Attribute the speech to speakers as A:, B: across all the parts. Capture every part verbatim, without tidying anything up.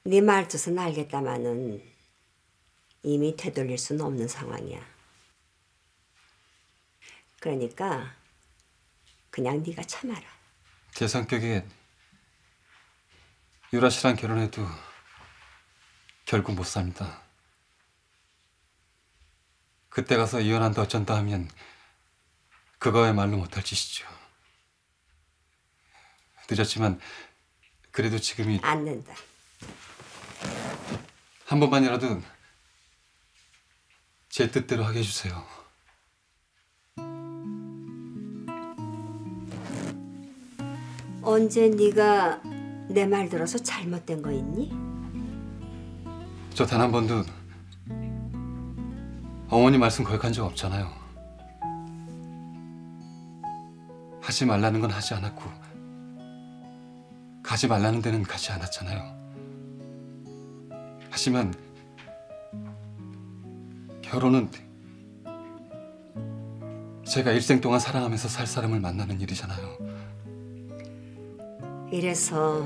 A: 네 말뜻은 알겠다마는 이미 되돌릴 수는 없는 상황이야. 그러니까 그냥 네가 참아라.
B: 제 성격에 유라 씨랑 결혼해도 결국 못 삽니다. 그때 가서 이혼한다 어쩐다 하면 그거야말로 못할 짓이죠. 늦었지만 그래도 지금이
A: 안 된다.
B: 한 번만이라도 제 뜻대로 하게 해주세요.
A: 언제 네가 내 말 들어서 잘못된 거 있니?
B: 저 단 한 번도 어머니 말씀 거역한 적 없잖아요. 하지 말라는 건 하지 않았고 가지 말라는 데는 가지 않았잖아요. 하지만 결혼은 제가 일생 동안 사랑하면서 살 사람을 만나는 일이잖아요.
A: 이래서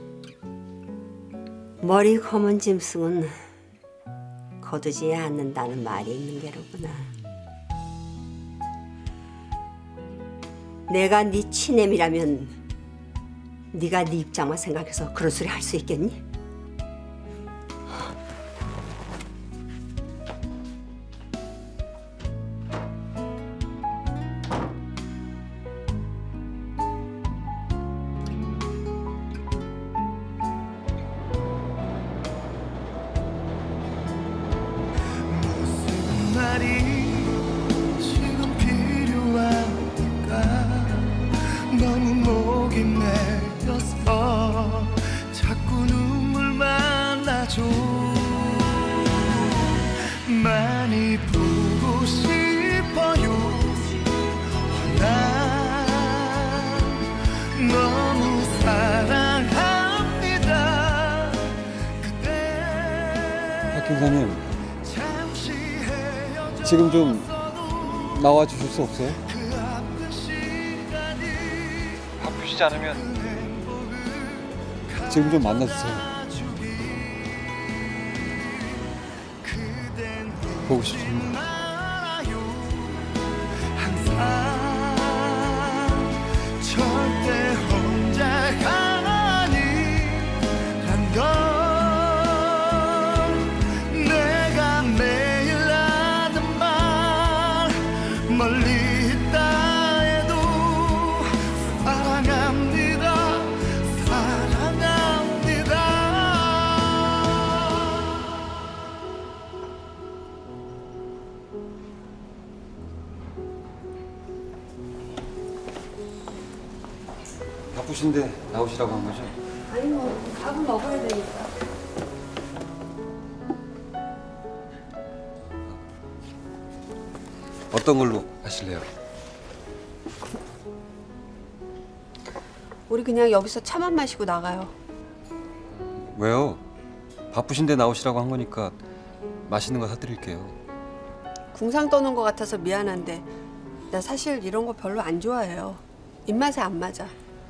A: 머리 검은 짐승은 거두지 않는다는 말이 있는 게로구나. 내가 네 치냄이라면 네가 네 입장만 생각해서 그런 소리 할 수 있겠니?
C: 지금 필요하니까 너무 목이 메였어. 자꾸 눈물만 나죠. 많이 보고 싶어요. 난 너무 사랑합니다. 그대
B: 박 김사님, 지금 좀 나와 주실 수 없어요? 바쁘시지 않으면 지금 좀 만나주세요. 보고 싶습니다.
C: 절대 혼자가 아니란 걸 내가 매일 하는 말 멀리 있다 해도 사랑합니다 사랑합니다.
B: 바쁘신데 나오시라고 한 거죠?
A: 아니 뭐 밥은 먹어야 되니까.
B: 어떤 걸로 하실래요?
D: 우리 그냥 여기서 차만 마시고 나가요.
B: 왜요? 바쁘신데 나오시라고 한 거니까 맛있는 거 사드릴게요.
D: 궁상 떠는 것 같아서 미안한데 나 사실 이런 거 별로 안 좋아해요. 입맛에 안 맞아.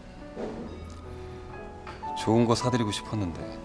B: 좋은 거 사드리고 싶었는데.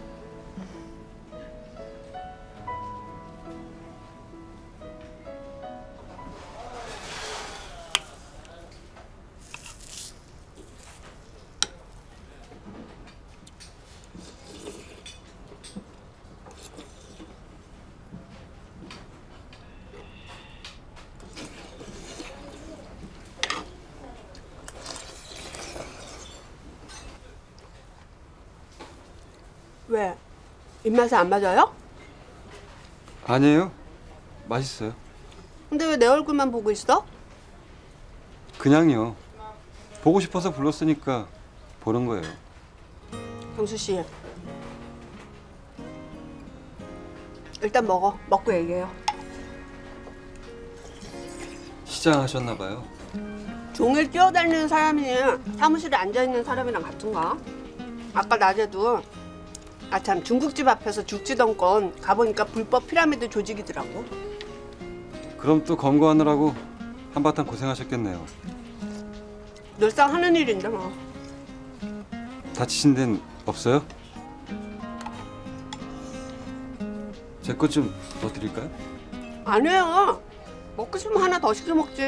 D: 왜? 입맛에 안 맞아요?
B: 아니에요. 맛있어요.
D: 근데 왜 내 얼굴만 보고 있어?
B: 그냥요. 보고 싶어서 불렀으니까 보는 거예요.
D: 경수 씨. 일단 먹어. 먹고 얘기해요.
B: 시장 하셨나 봐요.
D: 종일 뛰어다니는 사람이 사무실에 앉아있는 사람이랑 같은가? 아까 낮에도 아참 중국집 앞에서 죽지던 가보니까 불법 피라미드 조직이더라고.
B: 그럼 또 검거하느라고 한바탕 고생하셨겠네요.
D: 늘상 하는 일인데 뭐.
B: 다치신 데는 없어요? 제 것 좀 더 드릴까요?
D: 아니에요. 먹고 싶으면 하나 더 시켜 먹지.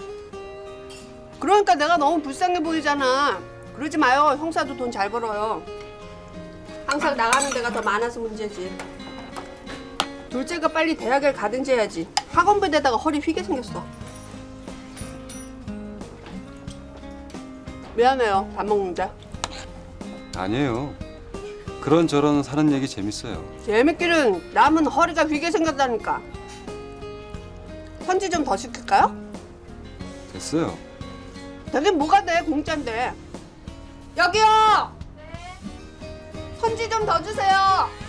D: 그러니까 내가 너무 불쌍해 보이잖아. 그러지 마요. 형사도 돈 잘 벌어요. 항상 나가는 데가 더 많아서 문제지. 둘째가 빨리 대학을 가든지 해야지. 학원비대다가 허리 휘게 생겼어. 미안해요. 밥 먹는데.
B: 아니에요. 그런저런 사는 얘기 재밌어요.
D: 재밌기는 남은 허리가 휘게 생겼다니까. 선지 좀 더 시킬까요?
B: 됐어요.
D: 되긴 뭐가 돼. 공짜인데. 여기요. 선지 좀 더 주세요.